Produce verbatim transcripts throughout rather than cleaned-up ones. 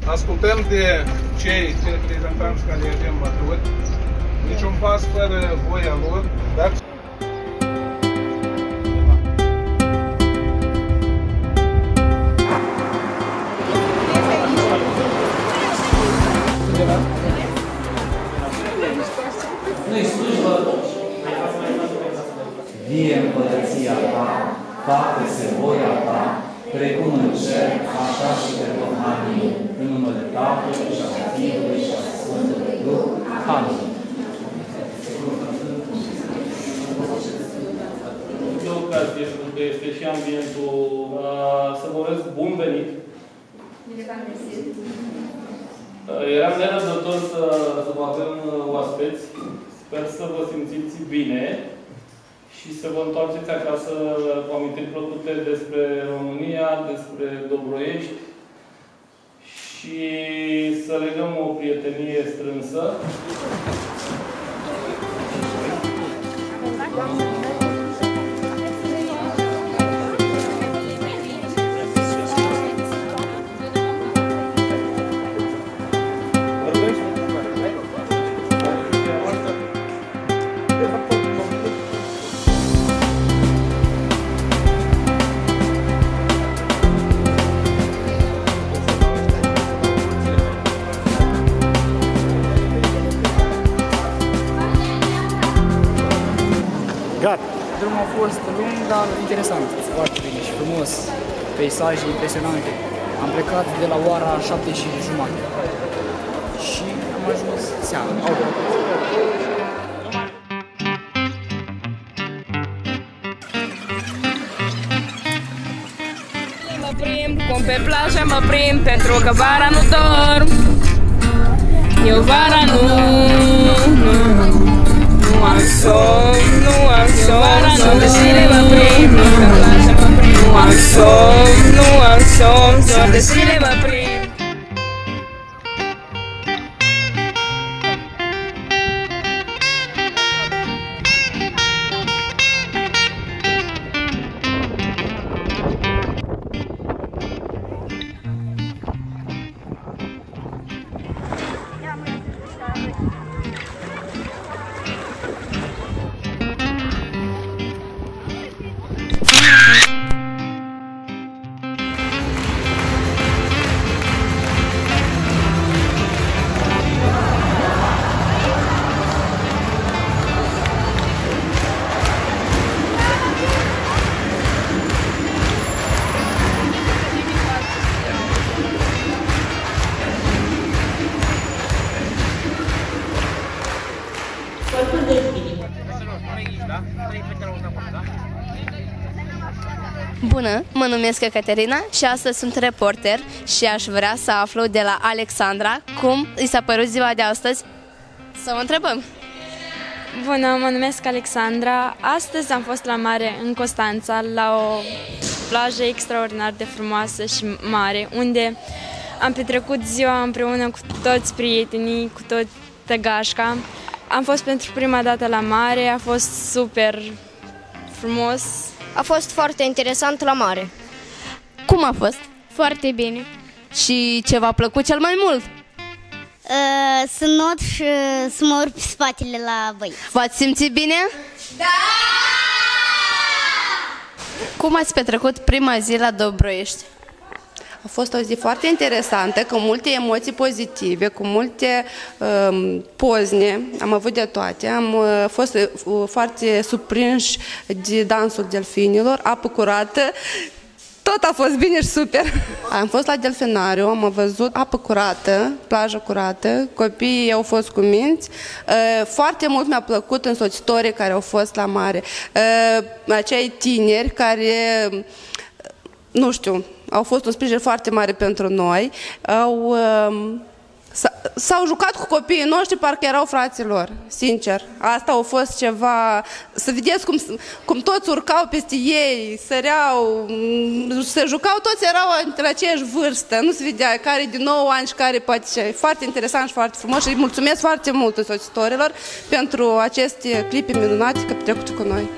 Ascultăm de cei reprezentanți care avem bătut, niciun pas fără voia lor, dar... Nu-i slujbă, vie împărăția ta, facă-se voia ta, precum în cer, așa și pe pământ, în numele Tatălui și al Fiului și al Sfântului Duh. Amin. De ocazie, pentru că este și ambientul, să vă urez bun venit. Eram nerăbdător să, să vă avem oaspeți. Sper să vă simțiți bine și să vă întoarceți acasă cu amintiri plăcute despre România, despre Dobroiești și să legăm o prietenie strânsă. Drumul a fost lung, dar interesant, foarte bine și frumos, peisaje impresionante. Am plecat de la ora șapte și jumătate și am ajuns seara. Mă prind, cum pe plajă mă prind, pentru că vara nu dorm. Eu vara nu, nu, nu am somn, nu am somn, somn de zile mă prind, pe plajă mă prind. Nu am somn, nu am somn, somn de zile mă prind. Bună, mă numesc Caterina și astăzi sunt reporter și aș vrea să aflu de la Alexandra cum i s-a părut ziua de astăzi. Să o întrebăm. Bună, mă numesc Alexandra. Astăzi am fost la mare în Constanța, la o plajă extraordinar de frumoasă și mare, unde am petrecut ziua împreună cu toți prietenii, cu toată gașca. Am fost pentru prima dată la mare, a fost super frumos. A fost foarte interesant la mare. Cum a fost? Foarte bine. Și ce v-a plăcut cel mai mult? Uh, să not și să mă urc pe spatele la băieți. V-ați simțit bine? Da! Cum ați petrecut prima zi la Dobroiești? A fost o zi foarte interesantă, cu multe emoții pozitive, cu multe um, pozne, am avut de toate. Am uh, fost uh, foarte surprinși de dansul delfinilor, apă curată, tot a fost bine și super. Am fost la delfinariu, am văzut apă curată, plajă curată, copiii au fost cuminți. Uh, foarte mult mi-a plăcut însoțitorii care au fost la mare. Uh, acei tineri care, nu știu, au fost un sprijin foarte mare pentru noi, au, s-au jucat cu copiii noștri, parcă erau fraților, sincer. Asta a fost ceva, să vedeți cum, cum toți urcau peste ei, săreau, se jucau, toți erau între aceeași vârstă, nu se vedea care de nouă ani și care poate, foarte interesant și foarte frumos și îi mulțumesc foarte mult însoțitorilor pentru aceste clipe minunate că petrecute cu noi.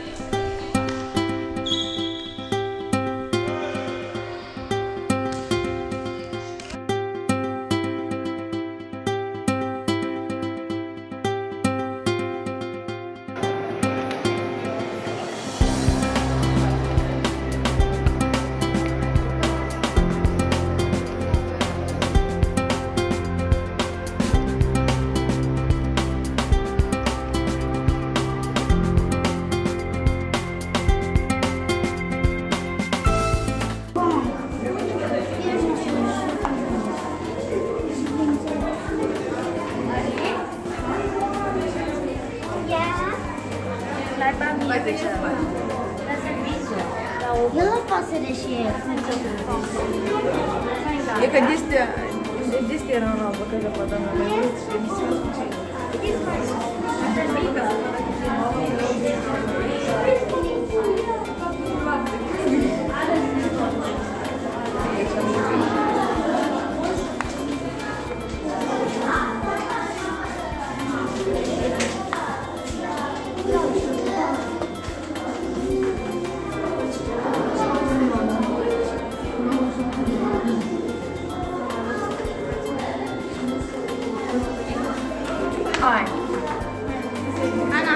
E că destea, destea era în albă, că le podam la mai mult și emisiunea specială. Hai. Ana,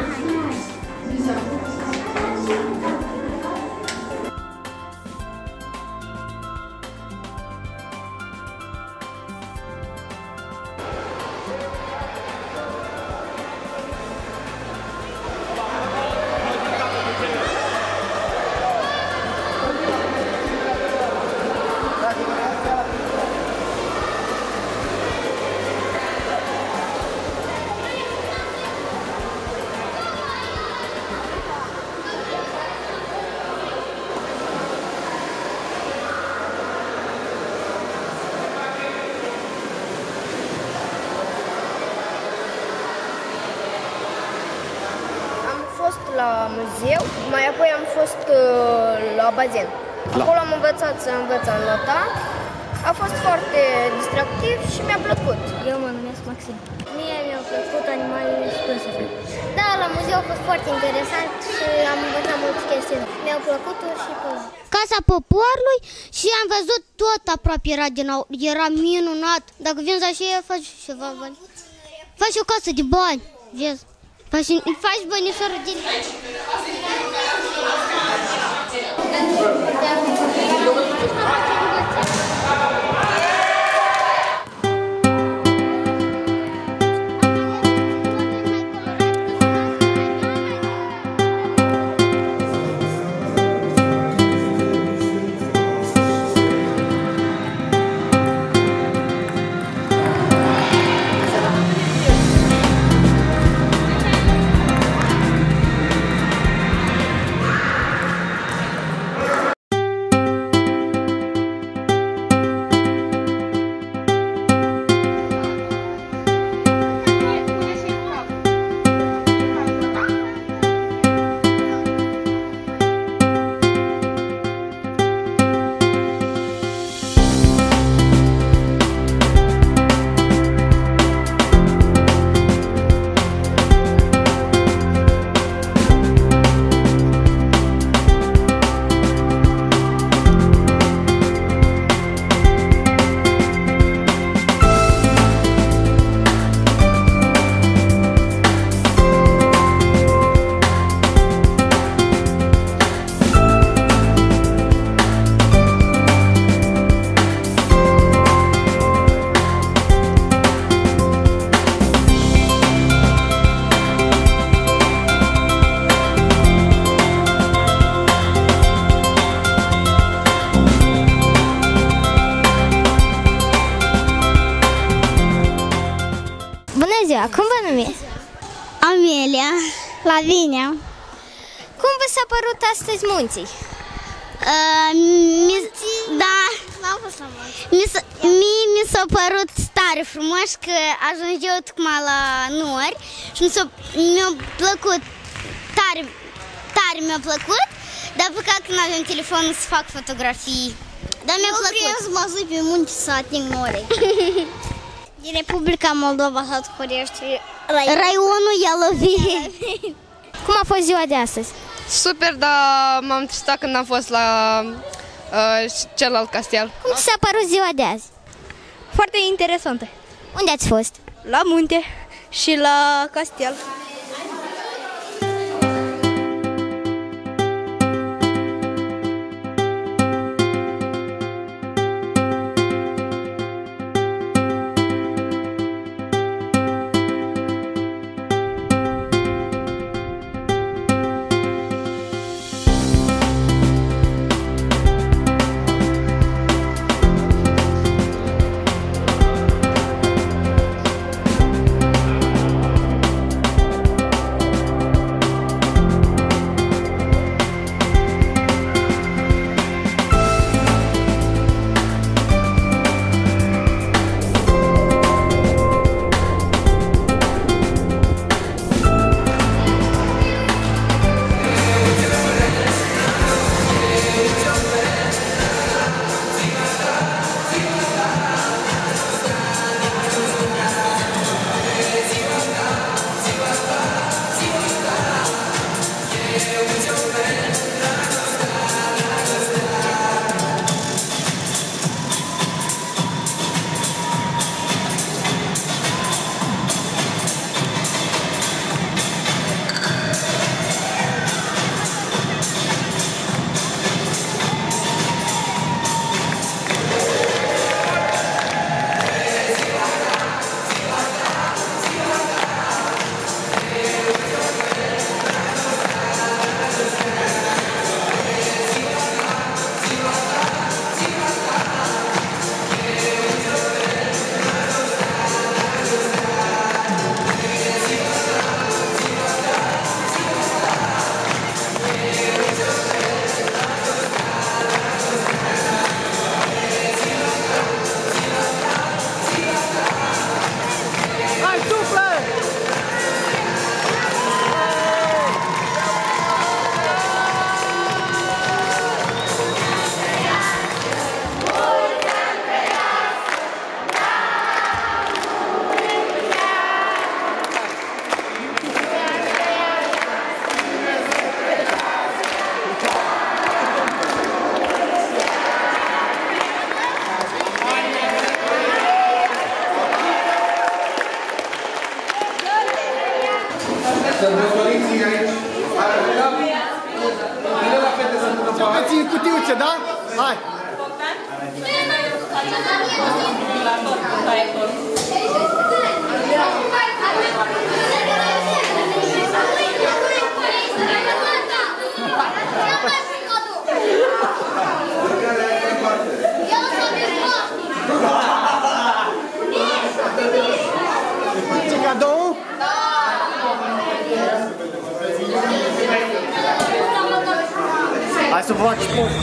la muzeu, mai apoi am fost uh, la bazen. Acolo am învățat să învăț a nota. A fost foarte distractiv și mi-a plăcut. Eu mă numesc Maxim. Mie mi-au plăcut animalele și păsările. Da, la muzeu a fost foarte interesant și am învățat multe chestii. Mi-au plăcut și păsări. Casa Poporului și am văzut tot aproape era din nou. Era minunat. Dacă vinzi așa, faci ceva bani. Faci o casă de bani, vezi? Faci, faci bănișorul din... Cum vă numiți? Amelia. Lavinia. Cum vă s-a părut astăzi munții? Uh, mi, da. Mi s-a, mie mi s-a părut tare frumos că ajung eu tocmai la nori și mi-a plăcut tare, tare mi-a plăcut, dar păcat că nu avem telefonul să fac fotografii. Dar mi-a plăcut. Eu vreau să mă zic pe munți să ating norii. Din Republica Moldova, satul Horești, raionul Ialoveni. Cum a fost ziua de astăzi? Super, dar m-am tristat când am fost la uh, celălalt castel. Cum ți s-a părut ziua de azi? Foarte interesantă. Unde ați fost? La munte și la castel. Hai! Ce cadou? Hai să vă faci post.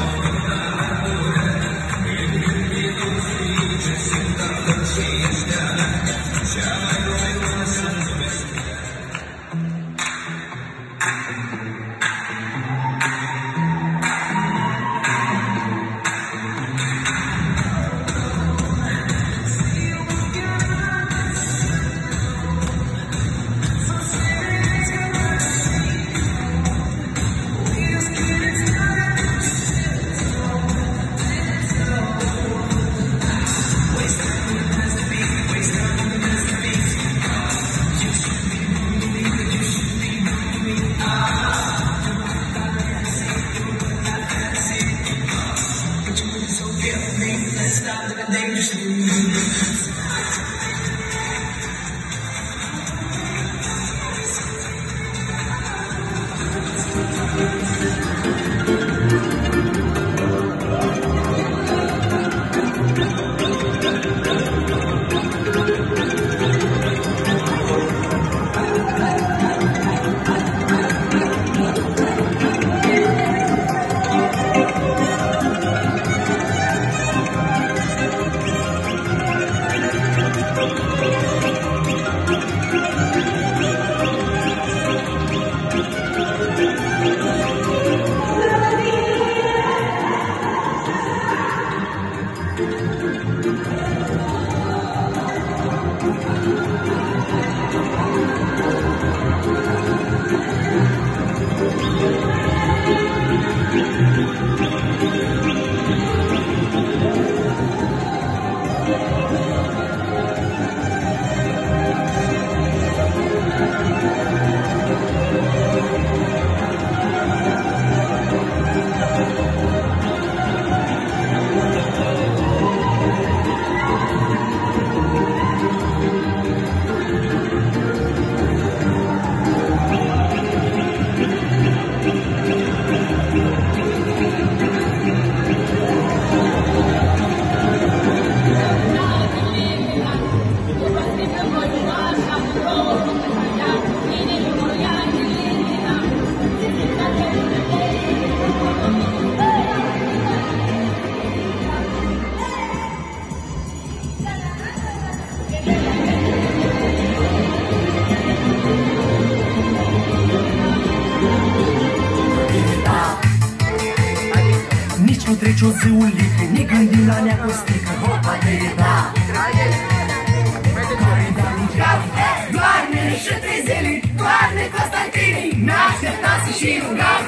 Nu treci o zi un litru, ne gândim la nea cu stică. Hopa de da! Doarne și trei zile, doarne Constantini, n-așteptați și rugam.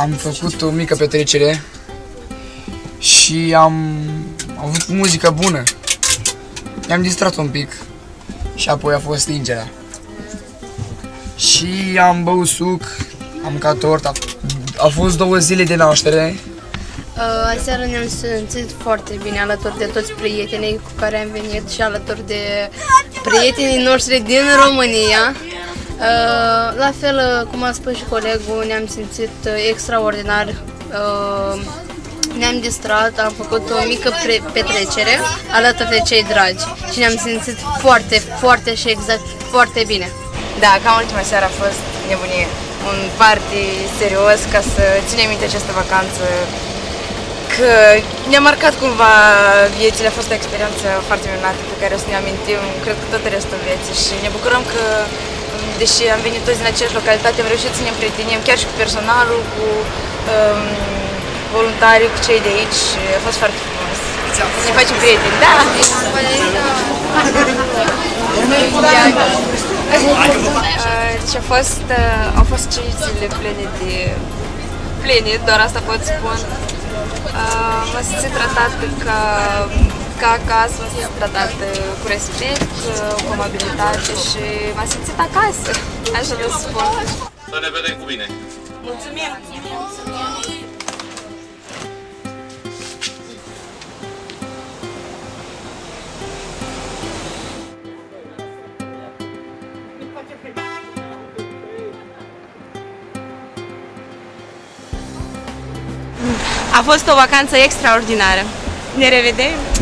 am făcut o mică petrecere și am avut muzică bună. Ne-am distrat un pic și apoi a fost stingerea. Și am băut suc, am mâncat tort, a, a fost două zile de naștere. Uh, aseară ne-am simțit foarte bine alături de toți prietenii cu care am venit și alături de prietenii noștri din România. Uh, la fel, cum a spus și colegul, ne-am simțit extraordinar. Uh, ne-am distrat, am făcut o mică petrecere alături de cei dragi și ne-am simțit foarte, foarte și exact foarte bine. Da, ca ultima seară a fost nebunie. Un party serios ca să ținem minte această vacanță, că ne-a marcat cumva viețile, a fost o experiență foarte minunată pe care o să ne amintim, cred că tot restul vieții și ne bucurăm că, deși am venit toți din aceeași localitate, am reușit să ne împrietenim chiar și cu personalul, cu um, voluntarii, cu cei de aici și a fost foarte frumos. Ne facem prieteni, da! Deci a fost, au fost cinci zile pline de pline, doar asta pot spune. M-am simțit tratată ca, ca acasă, m-am simțit tratată cu respect, cu amabilitate și m-am simțit acasă, așa vă spun. Să ne vedem cu bine! Mulțumim! A fost o vacanță extraordinară. Ne revedem!